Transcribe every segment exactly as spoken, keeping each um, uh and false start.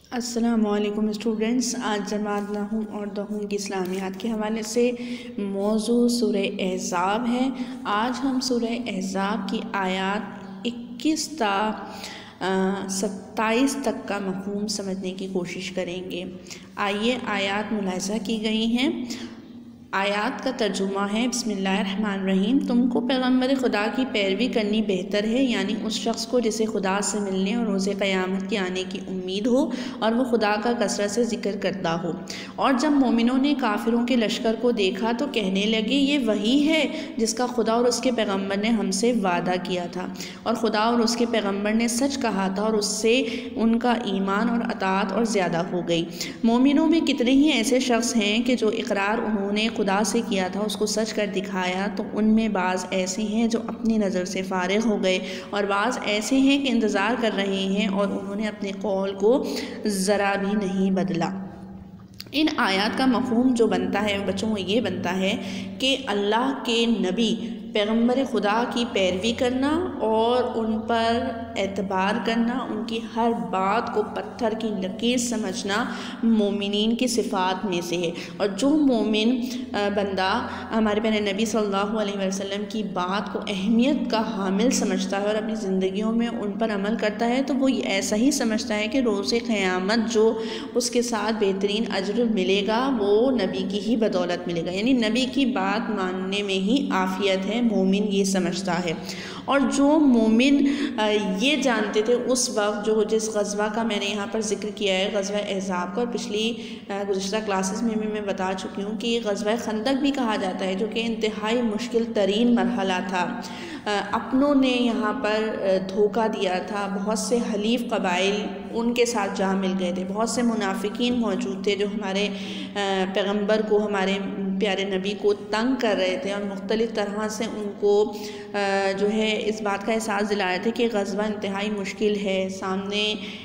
السلام علیکم اسٹوڈنٹس، آج جماعت نحو اور دہون کی اسلامیات کے حوالے سے موضوع سورہ احزاب ہے۔ آج ہم سورہ احزاب کی آیات اکیس تا ستائیس تک کا مفہوم سمجھنے کی کوشش کریں گے۔ آئیے آیات ملاحظہ کی گئی ہیں۔ آیات کا ترجمہ ہے، بسم اللہ الرحمن الرحیم۔ تم کو پیغمبر خدا کی پیروی کرنی بہتر ہے، یعنی اس شخص کو جسے خدا سے ملنے اور روز قیامت کے آنے کی امید ہو اور وہ خدا کا کثرت سے ذکر کرتا ہو۔ اور جب مومنوں نے کافروں کے لشکر کو دیکھا تو کہنے لگے، یہ وہی ہے جس کا خدا اور اس کے پیغمبر نے ہم سے وعدہ کیا تھا، اور خدا اور اس کے پیغمبر نے سچ کہا تھا، اور اس سے ان کا ایمان اور اطاعت اور زیادہ ہو گئی۔ مومنوں میں کتنے ہی ایسے شخص ہیں کہ جو اقرار انہوں نے خدا سے کیا تھا اس کو سچ کر دکھایا، تو ان میں بعض ایسے ہیں جو اپنی نظر سے فارغ ہو گئے، اور بعض ایسے ہیں کہ انتظار کر رہے ہیں اور انہوں نے اپنے قول کو ذرا بھی نہیں بدلا۔ ان آیات کا مفہوم جو بنتا ہے بچوں وہ یہ بنتا ہے کہ اللہ کے نبی پیغمبر خدا کی پیروی کرنا اور ان پر اعتبار کرنا، ان کی ہر بات کو پتھر کی لکیر سمجھنا مومنین کی صفات میں سے ہے۔ اور جو مومن بندہ ہمارے پیارے نبی صلی اللہ علیہ وسلم کی بات کو اہمیت کا حامل سمجھتا ہے اور اپنی زندگیوں میں ان پر عمل کرتا ہے، تو وہ ایسا ہی سمجھتا ہے کہ روز قیامت جو اس کے ساتھ بہترین اجر ملے گا وہ نبی کی ہی بدولت ملے گا، یعنی نبی کی بات ماننے میں ہی عافیت ہے، مومن یہ سمجھتا ہے۔ اور جو مومن یہ جانتے تھے اس وقت، جو جس غزوہ کا میں نے یہاں پر ذکر کیا ہے، غزوہ احزاب کا، اور پچھلی گزشتہ کلاسز میں بھی میں بتا چکی ہوں کہ یہ غزوہ خندق بھی کہا جاتا ہے، جو کہ انتہائی مشکل ترین مرحلہ تھا۔ اپنوں نے یہاں پر دھوکہ دیا تھا، بہت سے حلیف قبائل ان کے ساتھ جا مل گئے تھے، بہت سے منافقین موجود تھے جو ہمارے پیغمبر کو، ہمارے پیارے نبی کو تنگ کر رہے تھے اور مختلف طرح سے ان کو جو ہے اس بات کا احساس دلا رہے تھے کہ غزوہ انتہائی مشکل ہے، سامنے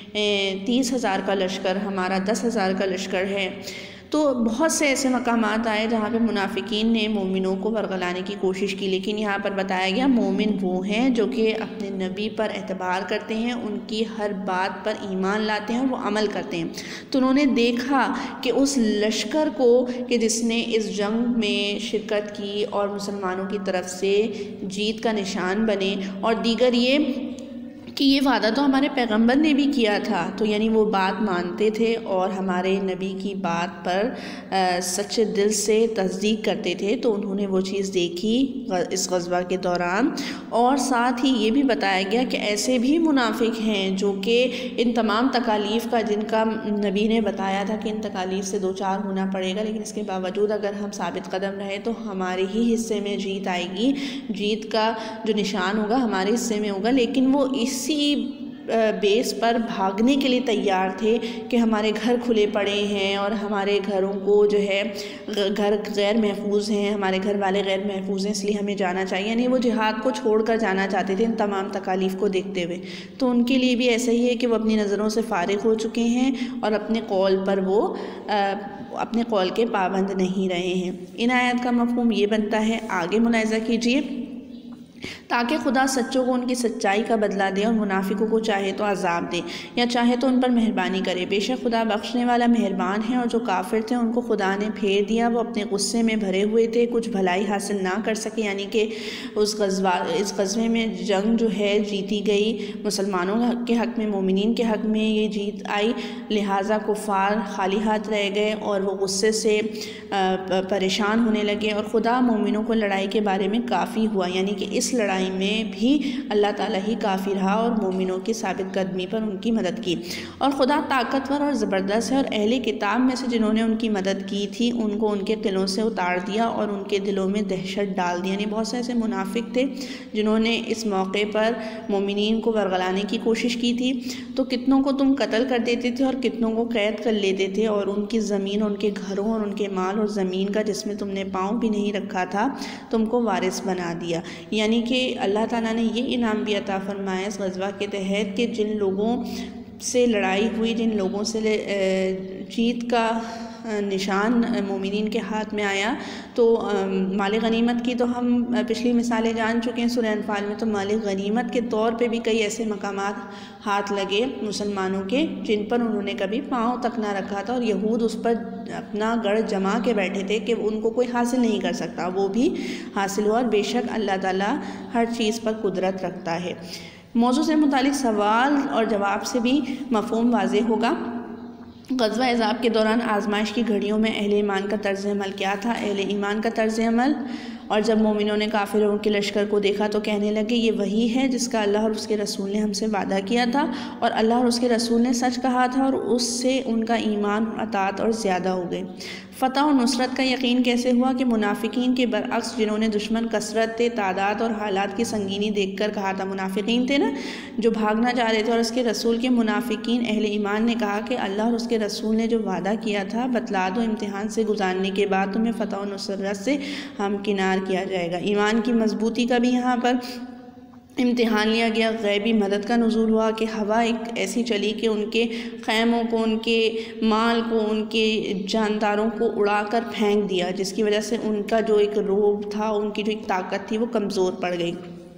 تیس ہزار کا لشکر، ہمارا دس ہزار کا لشکر ہے۔ تو بہت سے ایسے مقامات آئے جہاں پہ منافقین نے مومنوں کو ورغلانے کی کوشش کی، لیکن یہاں پر بتایا گیا مومن وہ ہیں جو کہ اپنے نبی پر اعتبار کرتے ہیں، ان کی ہر بات پر ایمان لاتے ہیں اور وہ عمل کرتے ہیں۔ تو انہوں نے دیکھا کہ اس لشکر کو کہ جس نے اس جنگ میں شرکت کی اور مسلمانوں کی طرف سے جیت کا نشان بنے، اور دیگر یہ کہ یہ وعدہ تو ہمارے پیغمبر نے بھی کیا تھا، تو یعنی وہ بات مانتے تھے اور ہمارے نبی کی بات پر سچے دل سے تصدیق کرتے تھے۔ تو انہوں نے وہ چیز دیکھی اس غزوہ کے دوران، اور ساتھ ہی یہ بھی بتایا گیا کہ ایسے بھی منافق ہیں جو کہ ان تمام تکالیف کا، جن کا نبی نے بتایا تھا کہ ان تکالیف سے دو چار ہونا پڑے گا، لیکن اس کے باوجود اگر ہم ثابت قدم رہے تو ہمارے ہی حصے میں جیت آئے گی، جیت کا جو نشان ہوگا ہمارے حصے میں ہوگا، لیکن وہ اسی بیس پر بھاگنے کے لیے تیار تھے کہ ہمارے گھر کھلے پڑے ہیں اور ہمارے گھروں کو جو ہے گھر غیر محفوظ ہیں، ہمارے گھر والے غیر محفوظ ہیں، اس لیے ہمیں جانا چاہیے، یعنی وہ جہاد کو چھوڑ کر جانا چاہتے تھے ان تمام تکالیف کو دیکھتے ہوئے۔ تو ان کے لیے بھی ایسا ہی ہے کہ وہ اپنی نظروں سے فارغ ہو چکے ہیں اور اپنے قول پر وہ اپنے قول کے پابند نہیں رہے ہیں۔ ان آیات کا مفہوم یہ بنتا ہے، آگے ملاحظہ کیجئے، تاکہ خدا سچوں کو ان کی سچائی کا بدلہ دے اور منافقوں کو چاہے تو عذاب دے یا چاہے تو ان پر مہربانی کرے۔ بے شک خدا بخشنے والا مہربان ہے، اور جو کافر تھے ان کو خدا نے پھیر دیا، وہ اپنے غصے میں بھرے ہوئے تھے، کچھ بھلائی حاصل نہ کر سکے، یعنی کہ اس غزوہ اس غزوے میں جنگ جو ہے جیتی گئی، مسلمانوں کے حق میں، مومنین کے حق میں یہ جیت آئی، لہٰذا کفار خالی ہاتھ رہ گئے اور وہ غصے سے پریشان ہونے لگے، اور خدا مومنوں کو لڑائی کے بارے میں کافی ہوا، یعنی کہ اس لڑائی میں بھی اللہ تعالیٰ ہی کافی رہا اور مومنوں کی ثابت قدمی پر ان کی مدد کی۔ اور خدا طاقتور اور زبردست ہے، اور اہل کتاب میں سے جنہوں نے ان کی مدد کی تھی ان کو ان کے قلعوں سے اتار دیا اور ان کے دلوں میں دہشت ڈال دی، یعنی بہت سے ایسے منافق تھے جنہوں نے اس موقع پر مومنین کو ورغلانے کی کوشش کی تھی۔ تو کتنوں کو تم قتل کر دیتے تھے اور کتنوں کو قید کر لیتے تھے، اور ان کی زمین، ان کے گھروں اور ان کے مال اور زمین کا جس میں تم نے پاؤں بھی نہیں رکھا تھا تم کو وارث بنا دیا، یعنی کہ اللہ تعالیٰ نے یہ انعام بھی عطا فرمایا اس غزوہ کے تحت کہ جن لوگوں سے لڑائی ہوئی، جن لوگوں سے جیت کا نشان مومنین کے ہاتھ میں آیا تو مال غنیمت کی تو ہم پچھلی مثالیں جان چکے ہیں سورہ انفال میں، تو مال غنیمت کے طور پہ بھی کئی ایسے مقامات ہاتھ لگے مسلمانوں کے جن پر انہوں نے کبھی پاؤں تک نہ رکھا تھا، اور یہود اس پر اپنا گڑھ جما کے بیٹھے تھے کہ ان کو کوئی حاصل نہیں کر سکتا، وہ بھی حاصل ہوا، اور بے شک اللہ تعالیٰ ہر چیز پر قدرت رکھتا ہے۔ موضوع سے متعلق سوال اور جواب سے بھی مفہوم واضح ہوگا۔ غزوہ احزاب کے دوران آزمائش کی گھڑیوں میں اہل ایمان کا طرز عمل کیا تھا؟ اہل ایمان کا طرز عمل، اور جب مومنوں نے کافروں کے لشکر کو دیکھا تو کہنے لگے یہ وہی ہے جس کا اللہ اور اس کے رسول نے ہم سے وعدہ کیا تھا، اور اللہ اور اس کے رسول نے سچ کہا تھا، اور اس سے ان کا ایمان اور اطاعت اور زیادہ ہو گئی۔ فتح اور نصرت کا یقین کیسے ہوا؟ کہ منافقین کے برعکس جنہوں نے دشمن کثرت تعداد اور حالات کی سنگینی دیکھ کر کہا تھا، منافقین تھے نا جو بھاگنا چاہ رہے تھے، اور اس کے رسول کے منافقین اہل ایمان نے کہا کہ اللہ اور اس کے رسول نے جو وعدہ کیا تھا بتلا دو، امتحان سے گزارنے کے بعد تمہیں فتح و نصرت سے ہمکنار کیا جائے گا۔ ایمان کی مضبوطی کا بھی یہاں پر امتحان لیا گیا۔ غیبی مدد کا نزول ہوا کہ ہوا ایک ایسی چلی کہ ان کے خیموں کو، ان کے مال کو، ان کے جانداروں کو اڑا کر پھینک دیا، جس کی وجہ سے ان کا جو ایک روب تھا، ان کی جو ایک طاقت تھی وہ کمزور پڑ گئی۔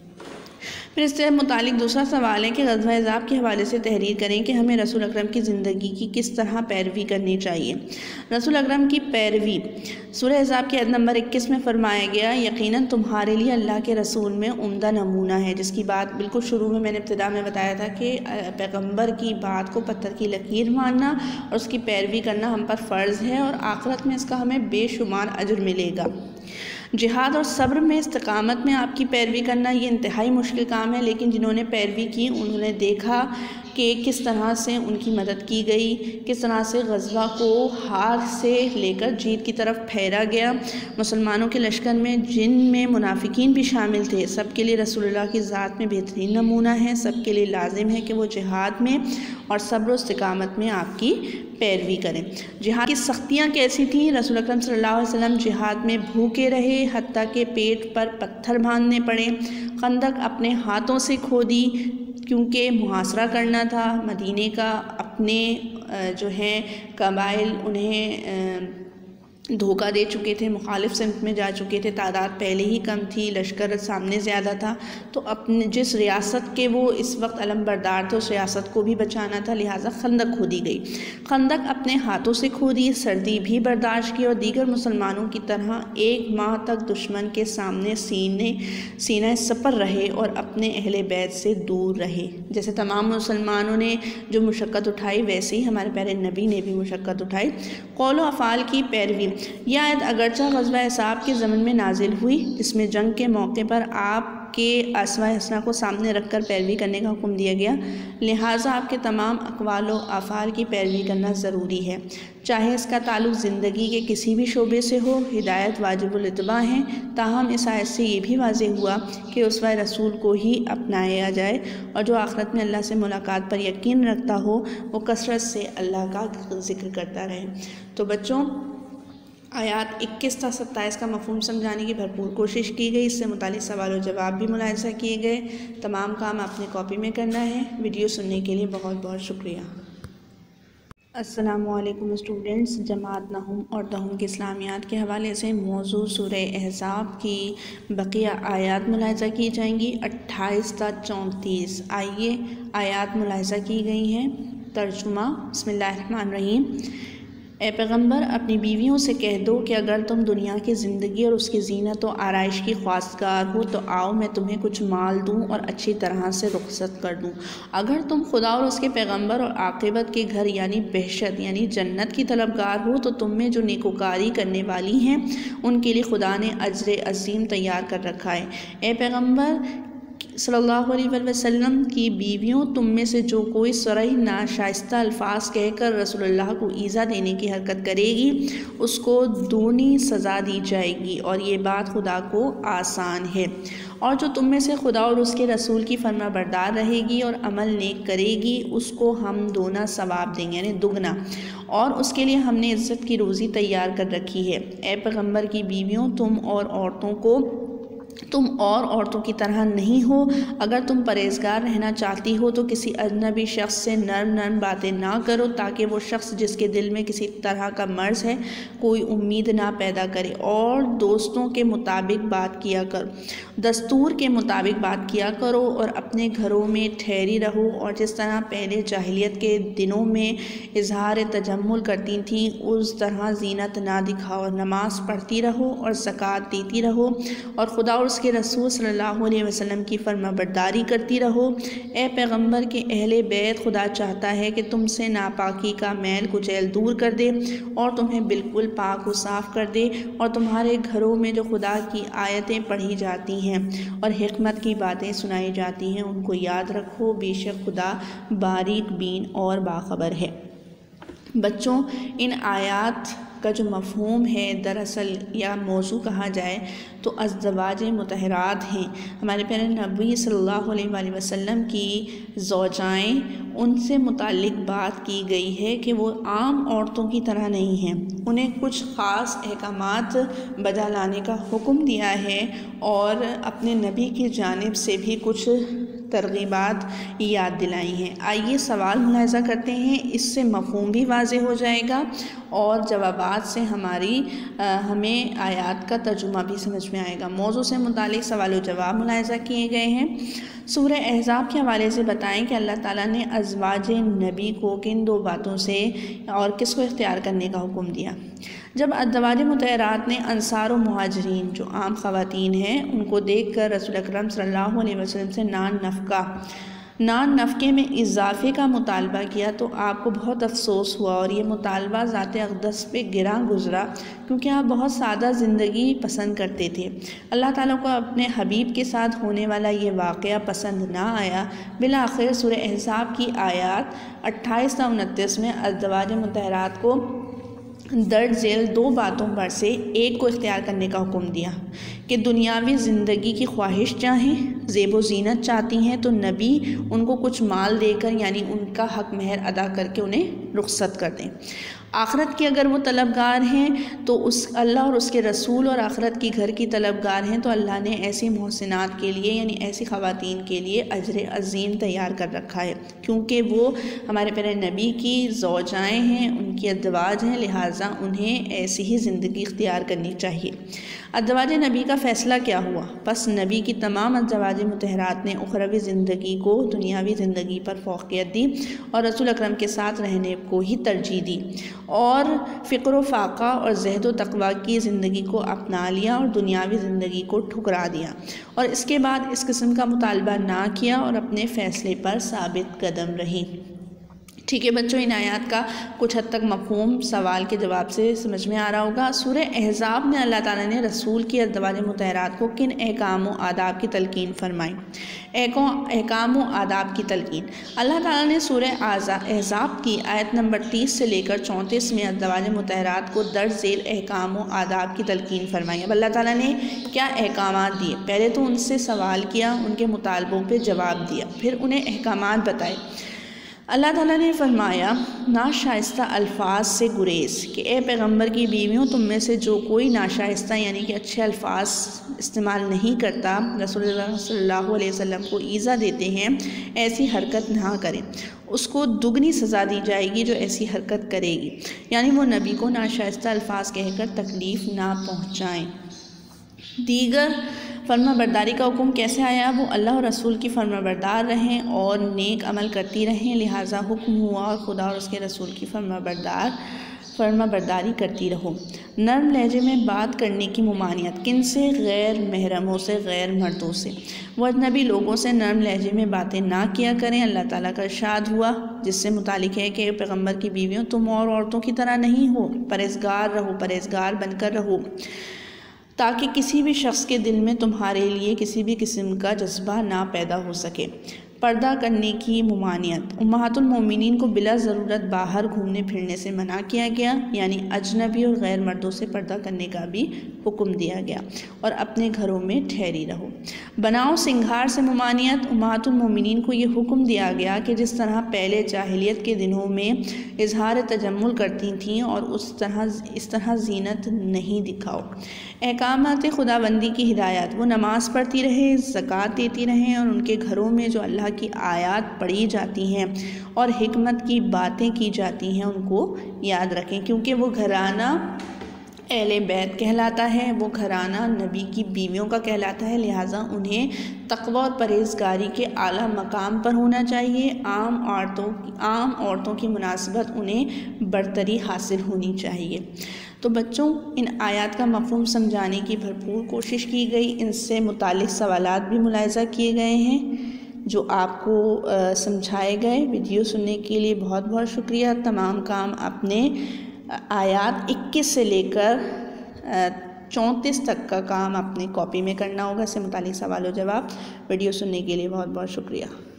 پھر اس سے متعلق دوسرا سوال ہے کہ غزوہ احزاب کے حوالے سے تحریر کریں کہ ہمیں رسول اکرم کی زندگی کی کس طرح پیروی کرنی چاہیے۔ رسول اکرم کی پیروی سورہ احزاب کے عدد نمبر اکیس میں فرمایا گیا، یقیناً تمہارے لیے اللہ کے رسول میں عمدہ نمونہ ہے، جس کی بات بالکل شروع میں میں نے ابتدا میں بتایا تھا کہ پیغمبر کی بات کو پتھر کی لکیر ماننا اور اس کی پیروی کرنا ہم پر فرض ہے، اور آخرت میں اس کا ہمیں بے شمار اجر ملے گا۔ جہاد اور صبر میں استقامت میں آپ کی پیروی کرنا یہ انتہائی مشکل کام ہے، لیکن جنہوں نے پیروی کی انہوں نے دیکھا کہ کس طرح سے ان کی مدد کی گئی، کس طرح سے غزوہ کو ہار سے لے کر جیت کی طرف پھیرا گیا۔ مسلمانوں کے لشکر میں جن میں منافقین بھی شامل تھے، سب کے لیے رسول اللہ کی ذات میں بہترین نمونہ ہے، سب کے لیے لازم ہے کہ وہ جہاد میں اور صبر و استقامت میں آپ کی پیروی کریں۔ جہاد کی سختیاں کیسی تھیں؟ رسول اکرم صلی اللہ علیہ وسلم جہاد میں بھوکے رہے، حتیٰ کہ پیٹ پر پتھر باندھنے پڑے، خندق اپنے ہاتھوں سے کھودی کیونکہ محاصرہ کرنا تھا مدینے کا، اپنے جو ہیں قبائل انہیں دھوکہ دے چکے تھے، مخالف سمت میں جا چکے تھے، تعداد پہلے ہی کم تھی، لشکر سامنے زیادہ تھا، تو اپنے جس ریاست کے وہ اس وقت علم بردار تھے اس ریاست کو بھی بچانا تھا، لہٰذا خندق کھودی گئی۔ خندق اپنے ہاتھوں سے کھودی، سردی بھی برداشت کی، اور دیگر مسلمانوں کی طرح ایک ماہ تک دشمن کے سامنے سینے سینہ سپر رہے اور اپنے اہل بیت سے دور رہے۔ جیسے تمام مسلمانوں نے جو مشقت اٹھائی ویسے ہی ہمارے پیارے نبی نے بھی مشقت اٹھائی۔ قول و افعال کی پیروی، یہ آیت اگرچہ غزوہ احزاب کے ضمن میں نازل ہوئی جس میں جنگ کے موقع پر آپ کے اسوہ حسنہ کو سامنے رکھ کر پیروی کرنے کا حکم دیا گیا، لہٰذا آپ کے تمام اقوال و افعال کی پیروی کرنا ضروری ہے، چاہے اس کا تعلق زندگی کے کسی بھی شعبے سے ہو۔ ہدایت واجب الاتباع ہے، تاہم اس آیت سے یہ بھی واضح ہوا کہ اسوہ رسول کو ہی اپنایا جائے، اور جو آخرت میں اللہ سے ملاقات پر یقین رکھتا ہو وہ کثرت سے اللہ کا ذکر کرتا رہے۔ تو بچوں، آیات اکیس تا ستائیس کا مفہوم سمجھانے کی بھرپور کوشش کی گئی، اس سے متعلق سوال و جواب بھی ملاحظہ کیے گئے۔ تمام کام آپ نے کاپی میں کرنا ہے۔ ویڈیو سننے کے لیے بہت بہت شکریہ۔ السلام علیکم اسٹوڈنٹس، جماعت نہم اور دہم کے اسلامیات کے حوالے سے موضوع سورہ احزاب کی بقیہ آیات ملاحظہ کی جائیں گی، اٹھائیس تا چونتیس۔ آئیے آیات ملاحظہ کی گئی ہیں۔ ترجمہ، بسم اللہ الرحمن الرحیم۔ اے پیغمبر، اپنی بیویوں سے کہہ دو کہ اگر تم دنیا کی زندگی اور اس کی زینت و آرائش کی خواستگار ہو تو آؤ میں تمہیں کچھ مال دوں اور اچھی طرح سے رخصت کر دوں۔ اگر تم خدا اور اس کے پیغمبر اور عاقبت کے گھر یعنی بہشت یعنی جنت کی طلبگار ہو تو تم میں جو نیکوکاری کرنے والی ہیں ان کے لیے خدا نے اجر عظیم تیار کر رکھا ہے۔ اے پیغمبر صلی اللہ علیہ وآلہ وسلم کی بیویوں تم میں سے جو کوئی صریح ناشائستہ الفاظ کہہ کر رسول اللہ کو ایذا دینے کی حرکت کرے گی اس کو دگنی سزا دی جائے گی، اور یہ بات خدا کو آسان ہے۔ اور جو تم میں سے خدا اور اس کے رسول کی فرما بردار رہے گی اور عمل نیک کرے گی اس کو ہم دونا ثواب دیں گے، یعنی دگنا، اور اس کے لیے ہم نے عزت کی روزی تیار کر رکھی ہے۔ اے پیغمبر کی بیویوں، تم اور عورتوں کو تم اور عورتوں کی طرح نہیں ہو۔ اگر تم پرہیزگار رہنا چاہتی ہو تو کسی اجنبی شخص سے نرم نرم باتیں نہ کرو، تاکہ وہ شخص جس کے دل میں کسی طرح کا مرض ہے کوئی امید نہ پیدا کرے، اور دوستوں کے مطابق بات کیا کرو، دستور کے مطابق بات کیا کرو، اور اپنے گھروں میں ٹھہری رہو، اور جس طرح پہلے جاہلیت کے دنوں میں اظہار تجمل کرتی تھیں اس طرح زینت نہ دکھاؤ، نماز پڑھتی رہو اور زکوٰۃ دیتی رہو، اور خدا اور اس کے رسول صلی اللہ علیہ وسلم کی فرما برداری کرتی رہو۔ اے پیغمبر کے اہل بیت، خدا چاہتا ہے کہ تم سے ناپاکی کا میل کچیل دور کر دے اور تمہیں بالکل پاک و صاف کر دے، اور تمہارے گھروں میں جو خدا کی آیتیں پڑھی جاتی ہیں اور حکمت کی باتیں سنائی جاتی ہیں ان کو یاد رکھو، بے شک خدا باریک بین اور باخبر ہے۔ بچوں، ان آیات کا جو مفہوم ہے دراصل یا موضوع کہا جائے تو ازدواج مطہرات ہیں۔ ہمارے پیارے نبی صلی اللہ علیہ وآلہ وسلم کی زوجائیں، ان سے متعلق بات کی گئی ہے کہ وہ عام عورتوں کی طرح نہیں ہیں، انہیں کچھ خاص احکامات بجا لانے کا حکم دیا ہے، اور اپنے نبی کی جانب سے بھی کچھ ترغیبات یاد دلائی ہیں۔ آئیے سوال ملاحظہ کرتے ہیں، اس سے مفہوم بھی واضح ہو جائے گا اور جوابات سے ہماری ہمیں آیات کا ترجمہ بھی سمجھ میں آئے گا۔ موضوع سے متعلق سوال و جواب ملاحظہ کیے گئے ہیں۔ سورہ احزاب کے حوالے سے بتائیں کہ اللہ تعالیٰ نے ازواج نبی کو کن دو باتوں سے اور کس کو اختیار کرنے کا حکم دیا؟ جب ازواج مطہرات نے انصار و مہاجرین جو عام خواتین ہیں ان کو دیکھ کر رسول اکرم صلی اللہ علیہ وسلم سے نان نفقہ نان نفقے میں اضافے کا مطالبہ کیا تو آپ کو بہت افسوس ہوا، اور یہ مطالبہ ذات اقدس پہ گراں گزرا، کیونکہ آپ بہت سادہ زندگی پسند کرتے تھے۔ اللہ تعالیٰ کو اپنے حبیب کے ساتھ ہونے والا یہ واقعہ پسند نہ آیا۔ بالآخر سورہ احزاب کی آیات اٹھائیس تا انتیس میں ازواج مطہرات کو درج ذیل دو باتوں پر سے ایک کو اختیار کرنے کا حکم دیا کہ دنیاوی زندگی کی خواہش چاہیں، زیب و زینت چاہتی ہیں تو نبی ان کو کچھ مال دے کر یعنی ان کا حق مہر ادا کر کے انہیں رخصت کر دیں۔ آخرت کی اگر وہ طلبگار ہیں تو اس اللہ اور اس کے رسول اور آخرت کی گھر کی طلبگار ہیں تو اللہ نے ایسی محسنات کے لیے یعنی ایسی خواتین کے لیے اجر عظیم تیار کر رکھا ہے، کیونکہ وہ ہمارے پیارے نبی کی زوجائیں ہیں، ان کی ازواج ہیں، لہٰذا انہیں ایسی ہی زندگی اختیار کرنی چاہیے۔ ازواج نبی کا فیصلہ کیا ہوا؟ پس نبی کی تمام ازواج مطہرات نے اخروی زندگی کو دنیاوی زندگی پر فوقیت دی اور رسول اکرم کے ساتھ رہنے کو ہی ترجیح دی، اور فقر و فاقہ اور زہد و تقوی کی زندگی کو اپنا لیا اور دنیاوی زندگی کو ٹھکرا دیا، اور اس کے بعد اس قسم کا مطالبہ نہ کیا اور اپنے فیصلے پر ثابت قدم رہی۔ ٹھیک ہے بچوں، ان آیات کا کچھ حد تک مفہوم سوال کے جواب سے سمجھ میں آ رہا ہوگا۔ سورہ احزاب میں اللہ تعالیٰ نے رسول کی ازواج مطہرات کو کن احکام و آداب کی تلقین فرمائی؟ احکام و آداب کی تلقین اللہ تعالیٰ نے سورہ احزاب کی آیت نمبر تیس سے لے کر چونتیس میں ازواج مطہرات کو درج ذیل احکام و آداب کی تلقین فرمائی۔ اب اللہ تعالیٰ نے کیا احکامات دیے؟ پہلے تو ان سے سوال کیا، ان کے مطالبوں پہ جواب دیا، پھر انہیں احکامات بتائے۔ اللہ تعالیٰ نے فرمایا ناشائستہ الفاظ سے گریز، کہ اے پیغمبر کی بیویوں تم میں سے جو کوئی ناشائستہ یعنی کہ اچھے الفاظ استعمال نہیں کرتا، رسول اللہ صلی اللہ علیہ وسلم کو ایذا دیتے ہیں، ایسی حرکت نہ کریں، اس کو دگنی سزا دی جائے گی جو ایسی حرکت کرے گی، یعنی وہ نبی کو ناشائستہ الفاظ کہہ کر تکلیف نہ پہنچائیں۔ دیگر فرما برداری کا حکم کیسے آیا؟ وہ اللہ اور رسول کی فرما بردار رہیں اور نیک عمل کرتی رہیں، لہٰذا حکم ہوا اور خدا اور اس کے رسول کی فرما بردار فرما برداری کرتی رہو۔ نرم لہجے میں بات کرنے کی ممانعت کن سے؟ غیر محرموں سے، غیر مردوں سے، وہ اجنبی لوگوں سے نرم لہجے میں باتیں نہ کیا کریں۔ اللہ تعالیٰ کا ارشاد ہوا جس سے متعلق ہے کہ پیغمبر کی بیویوں تم اور عورتوں کی طرح نہیں ہو، پرہیزگار رہو، پرہیزگار بن کر رہو، تاکہ کسی بھی شخص کے دل میں تمہارے لیے کسی بھی قسم کا جذبہ نہ پیدا ہو سکے۔ پردہ کرنے کی ممانعت، امہات المومنین کو بلا ضرورت باہر گھومنے پھرنے سے منع کیا گیا، یعنی اجنبی اور غیر مردوں سے پردہ کرنے کا بھی حکم دیا گیا، اور اپنے گھروں میں ٹھہری رہو۔ بناؤ سنگھار سے ممانعت، امہات المومنین کو یہ حکم دیا گیا کہ جس طرح پہلے جاہلیت کے دنوں میں اظہار تجمل کرتی تھیں اور اس طرح اس طرح زینت نہیں دکھاؤ۔ احکامات خداوندی کی ہدایت، وہ نماز پڑھتی رہے، زکوٰۃ دیتی رہیں، اور ان کے گھروں میں جو اللہ کی آیات پڑھی جاتی ہیں اور حکمت کی باتیں کی جاتی ہیں ان کو یاد رکھیں، کیونکہ وہ گھرانہ اہل بیت کہلاتا ہے، وہ گھرانہ نبی کی بیویوں کا کہلاتا ہے، لہٰذا انہیں تقوی اور پرہیزگاری کے اعلیٰ مقام پر ہونا چاہیے۔ عام عورتوں عام عورتوں کی مناسبت انہیں برتری حاصل ہونی چاہیے۔ تو بچوں، ان آیات کا مفہوم سمجھانے کی بھرپور کوشش کی گئی، ان سے متعلق سوالات بھی ملاحظہ کیے گئے ہیں جو آپ کو سمجھائے گئے۔ ویڈیو سننے کے لیے بہت بہت شکریہ۔ تمام کام اپنے آیات اکیس سے لے کر چونتیس تک کا کام اپنے کاپی میں کرنا ہوگا، اس سے متعلق سوال و جواب۔ ویڈیو سننے کے لیے بہت بہت شکریہ۔